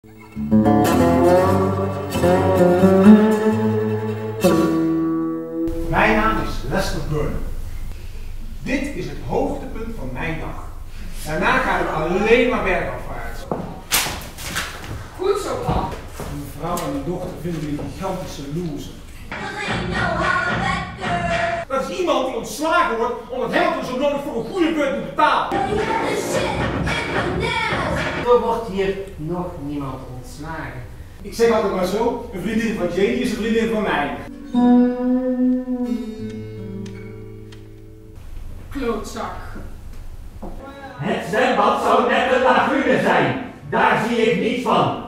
Mijn naam is Lester Burnham. Dit is het hoogtepunt van mijn dag. Daarna gaat het alleen maar bergafwaarts. Goed zo, pap. Mijn vrouw en mijn dochter vinden me een gigantische loser. Dat is iemand die ontslagen wordt omdat Hamilton zo nodig voor een goede beurt moet betalen. Er wordt hier nog niemand ontslagen. Ik zeg altijd maar zo, een vriendin van Janie is een vriendin van mij. Klootzak. Het zwembad zou net een lagune zijn. Daar zie ik niets van.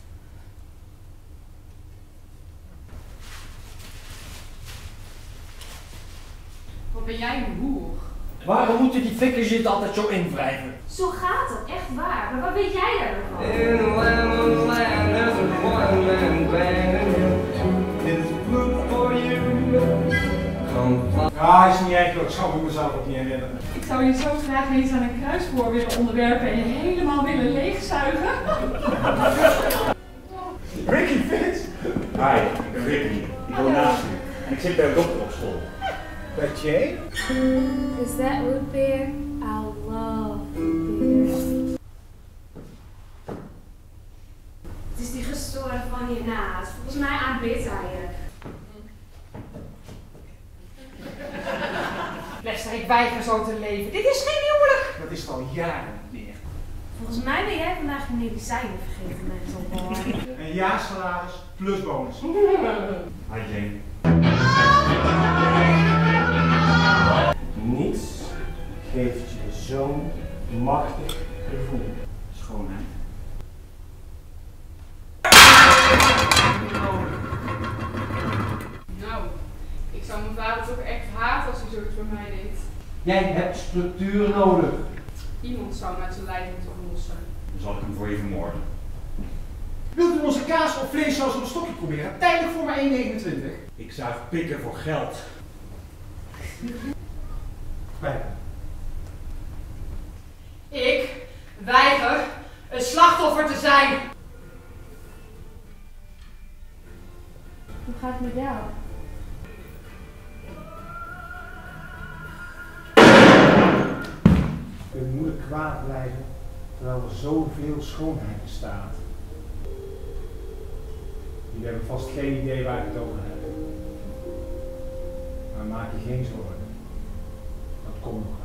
Wat ben jij een hoer? Waarom moeten die fikkers je het altijd zo invrijven? Zo gaat het, echt waar. Maar wat weet jij daar nog van? Ja, hij is niet echt, ik zou me mezelf ook niet herinneren. Ik zou je zo graag eens aan een kruisboor willen onderwerpen en je helemaal willen leegzuigen. Ricky Fitz? Hi, ik ben Ricky. Ik woon naast u. En ik zit bij een dokter op school. Bij Jay? Is that root beer? I love root beer. Het is die gestoorde van hiernaast. Volgens mij aanbidt hij je. Lester, ik weiger zo te leven. Dit is geen huwelijk. Dat is al jaren niet meer. Volgens mij ben jij vandaag je medicijnen vergeten, mensen. Een jaarsalaris plus bonus. Hi Jane. Niets geeft je zo'n machtig gevoel. Schoonheid. Nou, ik zou mijn vader toch echt haten als hij zoiets bij mij deed. Jij hebt structuur nodig. Iemand zou met zijn lijf moeten lossen. Dan zal ik hem voor je vermoorden. Wilt u onze kaas of vleessaus op een stokje proberen? Tijdelijk voor maar 1,29. Ik zuig pikken voor geld. Bij. Ik weiger een slachtoffer te zijn. Hoe gaat het met jou? Je kunt moeilijk kwaad blijven terwijl er zoveel schoonheid bestaat. Jullie hebben vast geen idee waar ik het over heb. Maar maak je geen zorgen. Dat komt nog.